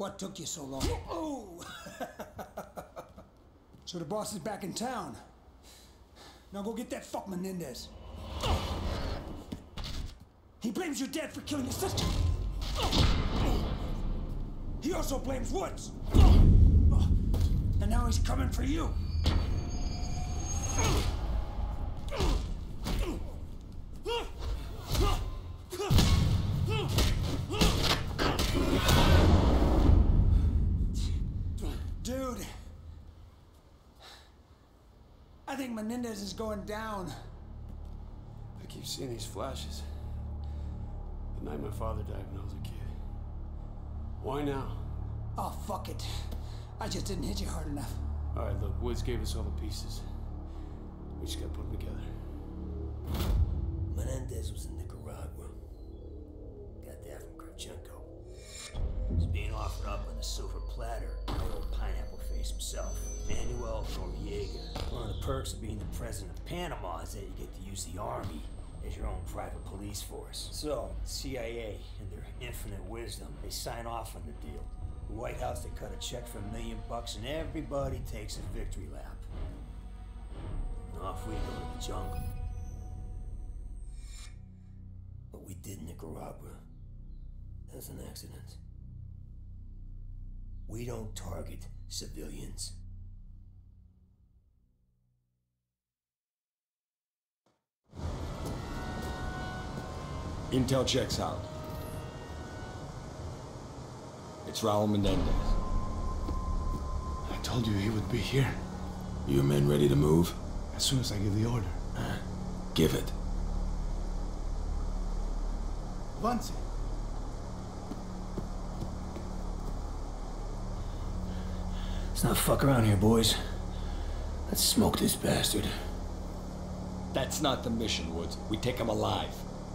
What took you so long? Oh! So the boss is back in town. Now go get that fuck Menendez. He blames your dad for killing his sister. He also blames Woods. And now he's coming for you. Dude, I think Menendez is going down. I keep seeing these flashes. The night my father died when I was a kid. Why now? Oh, fuck it. I just didn't hit you hard enough. All right, look, Woods gave us all the pieces. We just gotta put them together. Menendez was in Nicaragua. Got that from Kravchenko. He's being offered up on a silver platter by old pineapple face himself, Manuel Noriega. One of the perks of being the president of Panama is that you get to use the army as your own private police force. So, CIA, in their infinite wisdom, they sign off on the deal. The White House, they cut a check for $1 million and everybody takes a victory lap. And off we go to the jungle. What we did in Nicaragua, that was an accident. We don't target civilians. Intel checks out. It's Raul Menendez. I told you he would be here. Your men ready to move? As soon as I give the order. Give it. Vance. Let's not fuck around here, boys. Let's smoke this bastard. That's not the mission, Woods. We take him alive.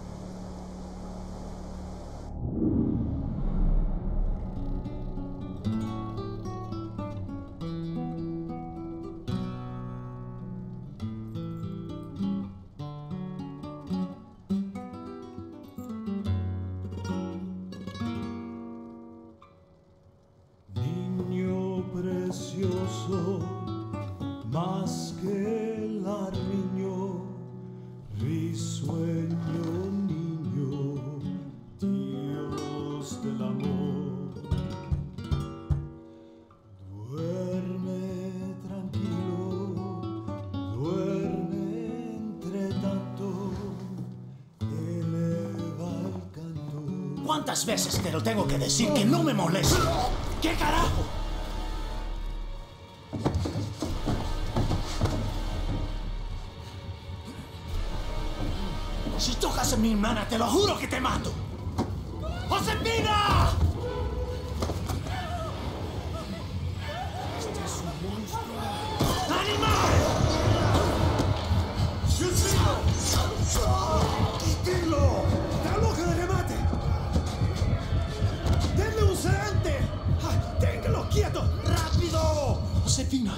Más que el armiño, risueño niño, Dios del amor. Duerme tranquilo, duerme entre tanto, eleva el canto. ¿Cuántas veces te lo tengo que decir que no me moleste? ¿Qué carajo? Si tocas a mi hermana, te lo juro que te mato. ¡Josefina! Este es un monstruo. ¡Animal! ¡Quítenlo! ¡Está loca de remate! ¡Denle un sedante! ¡Téngalo quieto! ¡Rápido! ¡Josefina!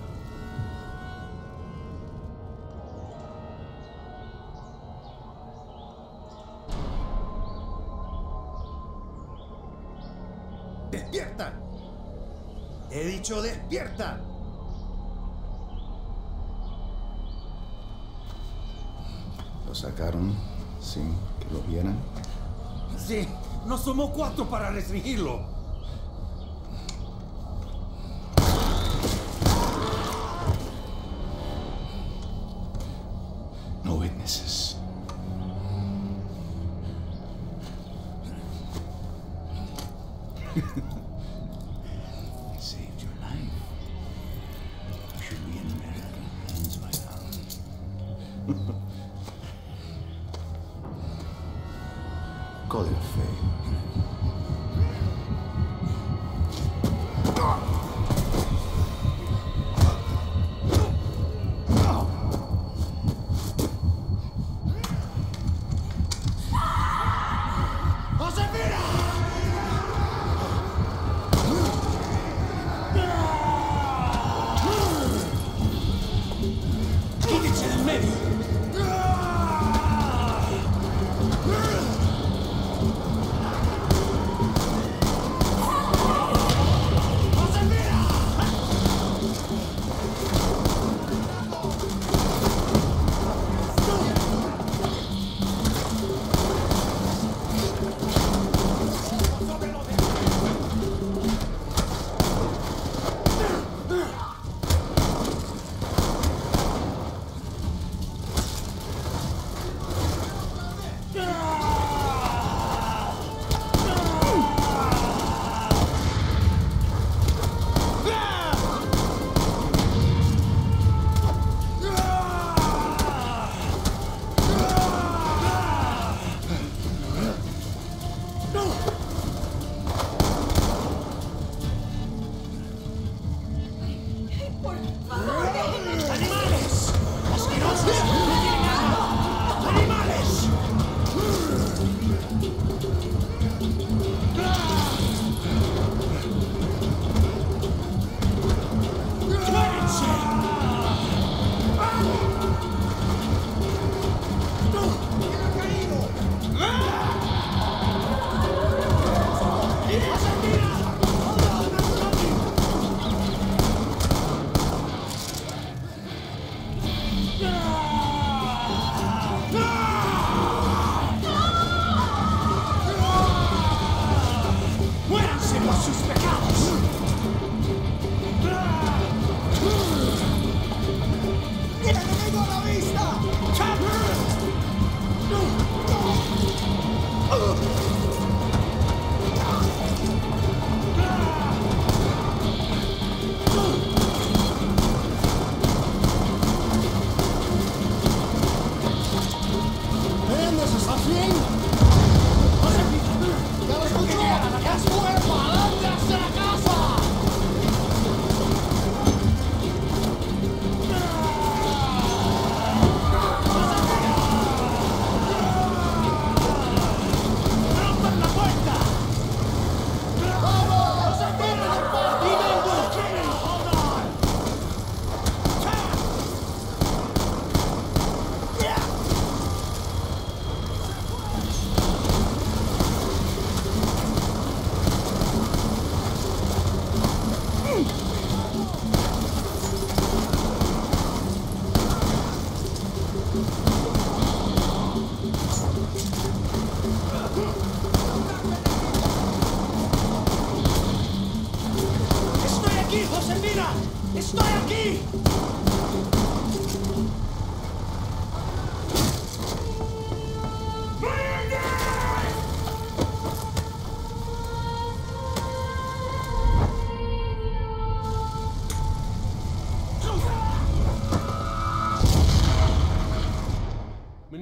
¡Despierta! He dicho despierta. ¿Lo sacaron sin que lo vieran? Sí, nos tomó 4 para restringirlo. No witnesses. I saved your life. You should be in American hands by now. Call it a fate.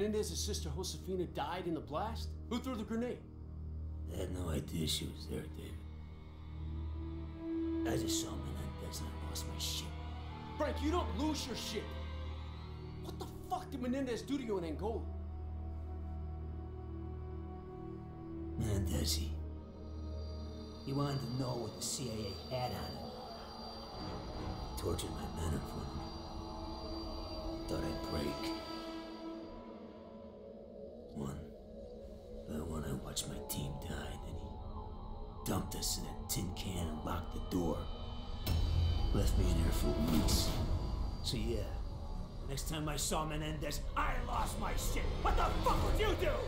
Menendez's sister Josefina died in the blast? Who threw the grenade? I had no idea she was there, David. I just saw Menendez and I lost my shit. Frank, you don't lose your shit. What the fuck did Menendez do to you in Angola? Menendez, he wanted to know what the CIA had on him. Tortured my men in front of me. Thought I'd break. By one, I watched my team die, then he dumped us in a tin can and locked the door. Left me in there for weeks. So yeah, next time I saw Menendez, I lost my shit. What the fuck would you do?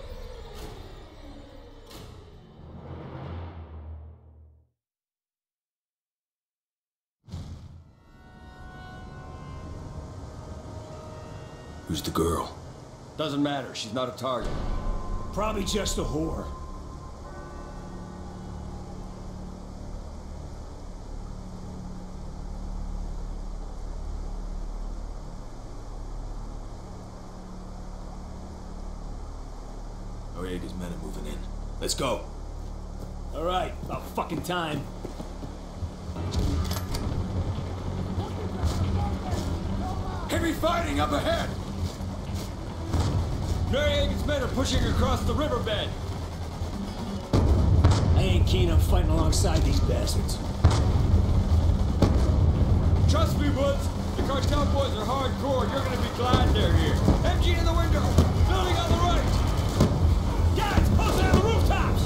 Who's the girl? Doesn't matter. She's not a target. Probably just a whore. Noriega's men are moving in. Let's go. All right, about fucking time. Heavy fighting up ahead! Noriega's men are pushing across the riverbed. I ain't keen on fighting alongside these bastards. Trust me, Woods. The cartel boys are hardcore. You're gonna be glad they're here. MG in the window. Building on the right. Guys, posted on the rooftops!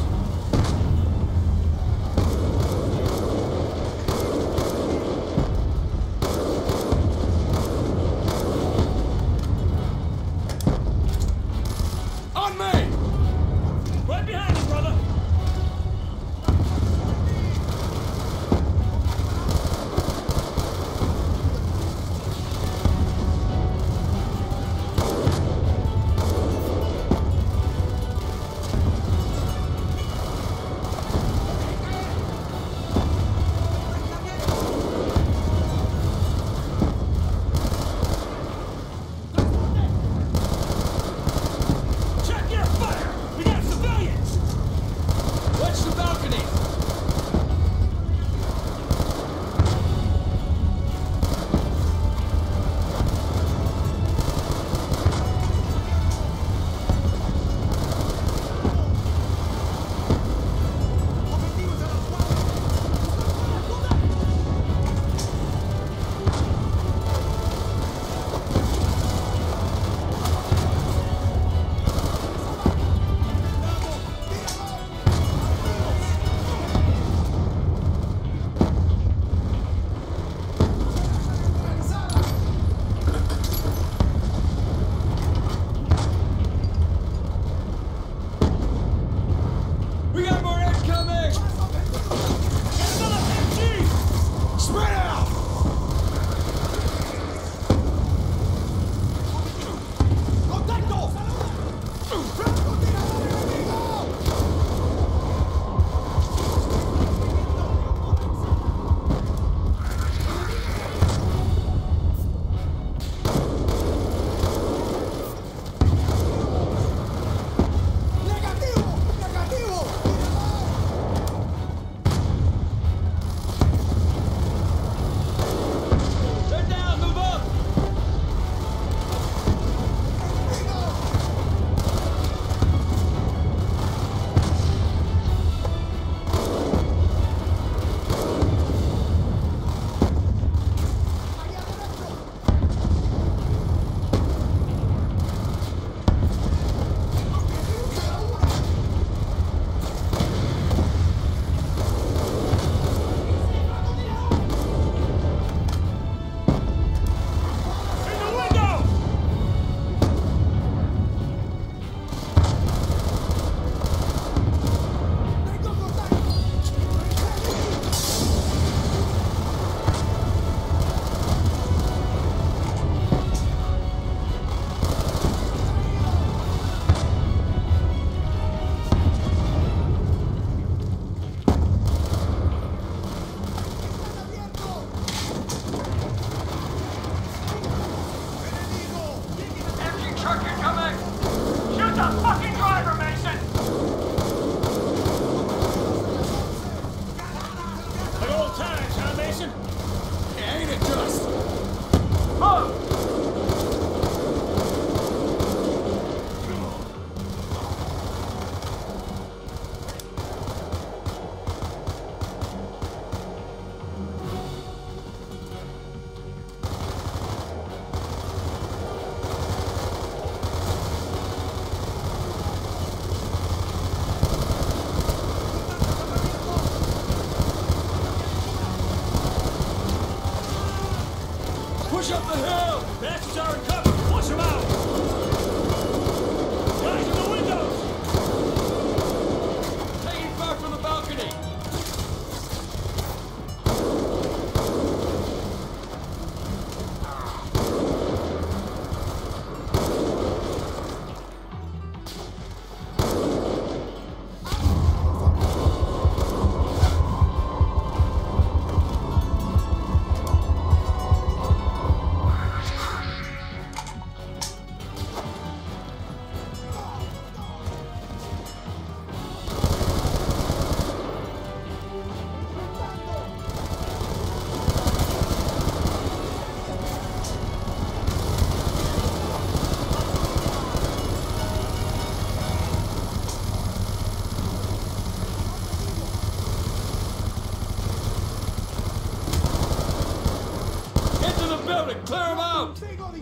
On me! Right behind you, brother!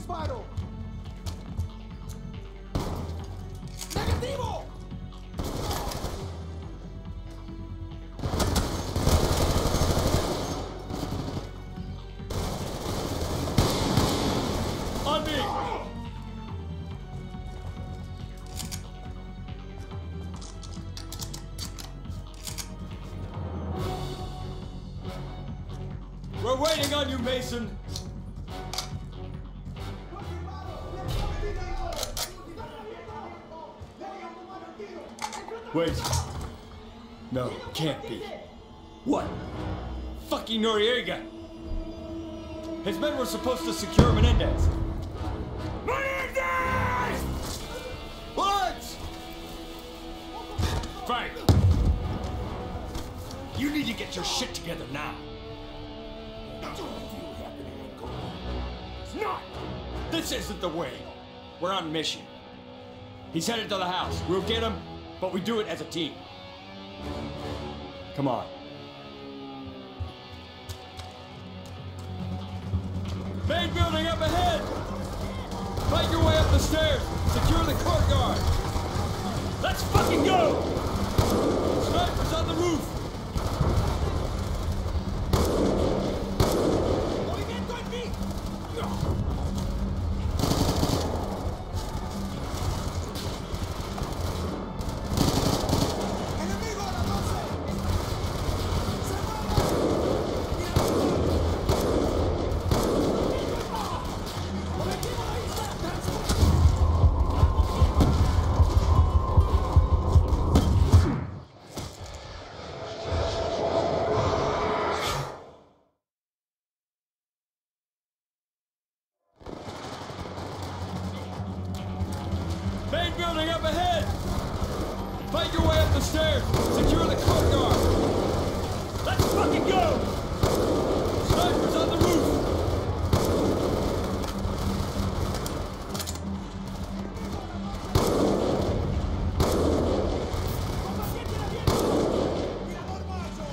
disparo! ¡Negativo! On me! We're waiting on you, Mason! Wait. No, can't be. What? Fucking Noriega! His men were supposed to secure Menendez! Menendez! What? Frank! You need to get your shit together now! It's not! This isn't the way! We're on mission. He's headed to the house. We'll get him, but we do it as a team. Come on. Main building up ahead! Fight your way up the stairs! Secure the courtyard! Let's fucking go! Snipers on the roof! ¡Movimiento en mí! ¡Enemigo a la 12! ¡Se ¡Objetivo ahí está! Main building up ahead! Fight your way up the stairs! Secure the courtyard! Let's fucking go! Snipers on the roof! ¡Combatiente de viento! ¡Mirador macho!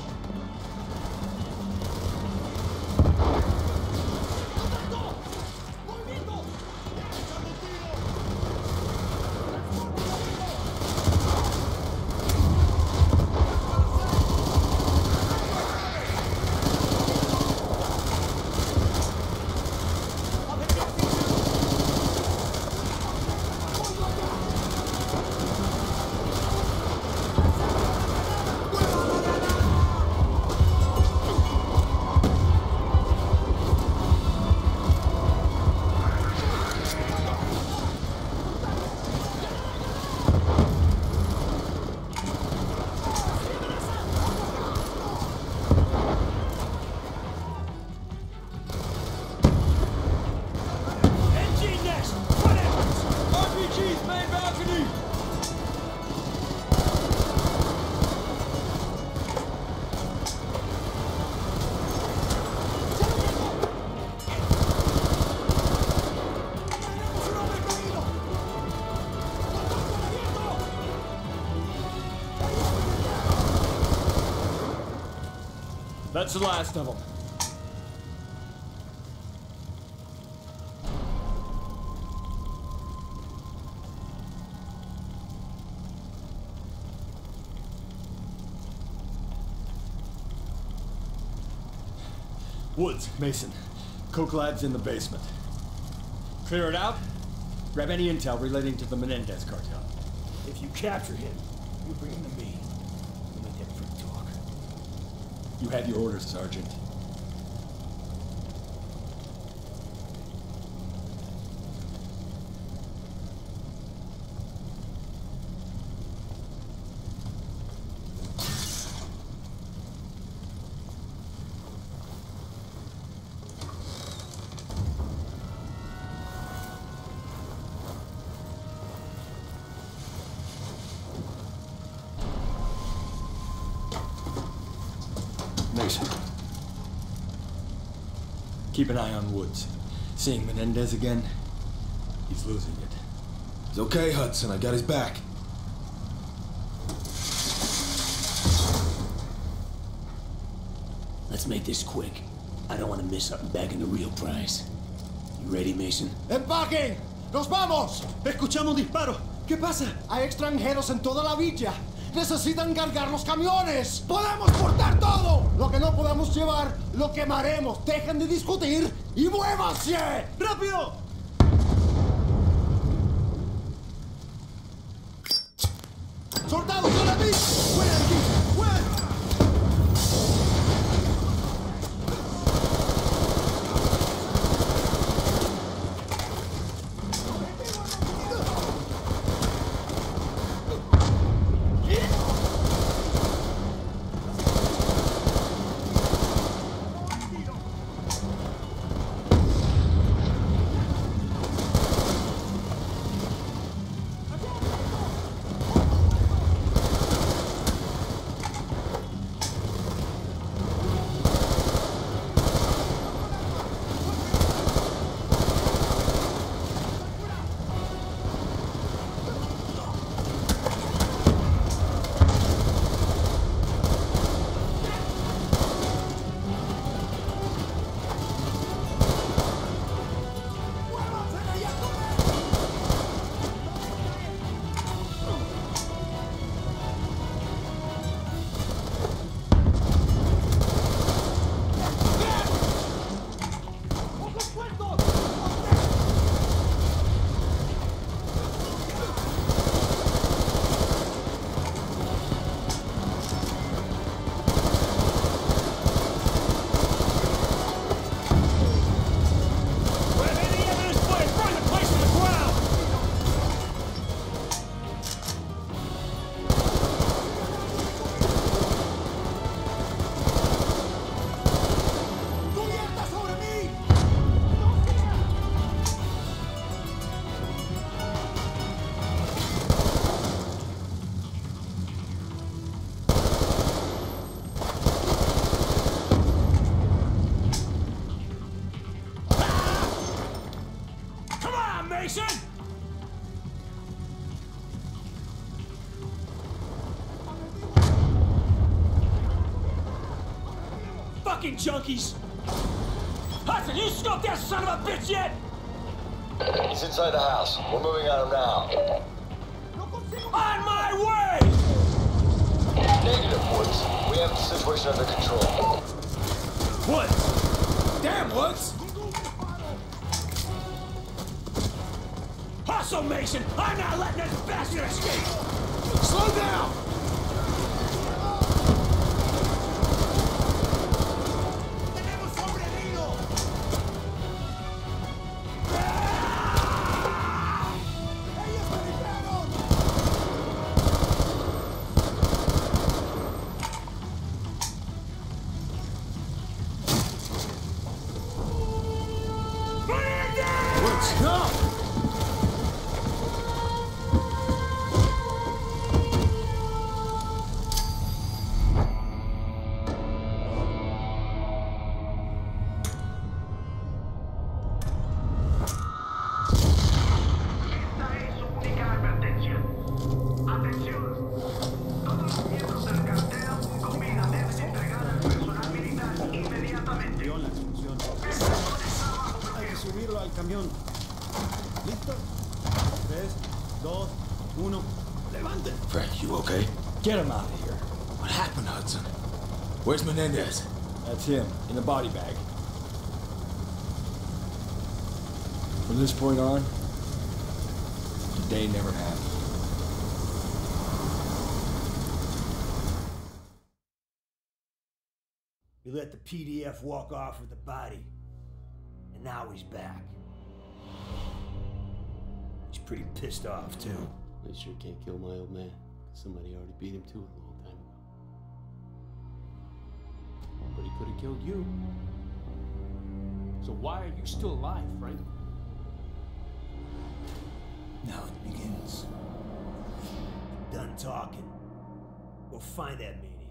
¡Contacto! ¡Movimiento! ¡Echando un tiro! ¡Transporte enemigo! NG next! RPG's main balcony! ¡Tenemos un hombre caído! ¡Contacto de viento! That's the last of them. Woods, Mason. Coke Lab's in the basement. Clear it out. Grab any intel relating to the Menendez cartel. If you capture him, you bring him to me. We'll make that freak talk. You have your orders, Sergeant. Mason. Keep an eye on Woods. Seeing Menendez again, he's losing it. He's okay, Hudson. I got his back. Let's make this quick. I don't want to miss something back in the real prize. You ready, Mason? ¡Empaquen! ¡Nos vamos! Escuchamos disparos. ¿Qué pasa? Hay extranjeros en toda la villa. Necesitan cargar los camiones. ¡Podemos portar todo! Lo que no podamos llevar, lo quemaremos. Dejen de discutir y muévanse. ¡Rápido! ¡Soldados, con la mí! ¡Fuera de aquí! ¡Fuera! Fucking junkies! Hudson, you scoped that son of a bitch yet? He's inside the house. We're moving on him now. On my way! Negative, Woods. We have the situation under control. Woods! Damn, Woods! Hustle, Mason! I'm not letting this bastard escape! Slow down! Frank, you okay? Get him out of here. What happened, Hudson? Where's Menendez? That's him, in a body bag. From this point on, the day never happened. We let the PDF walk off with the body, and now he's back. He's pretty pissed off, too. I sure can't kill my old man. Somebody already beat him to it a long time ago. But he could have killed you. So why are you still alive, Frank? Now it begins. Done talking. Go find that maniac.